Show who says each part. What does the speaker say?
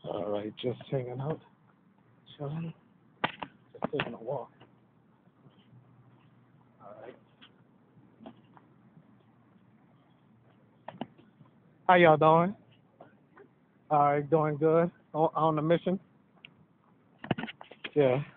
Speaker 1: All right, just hanging out, chilling, just taking a walk. All right. How y'all doing? All right, doing good. On the mission. Yeah.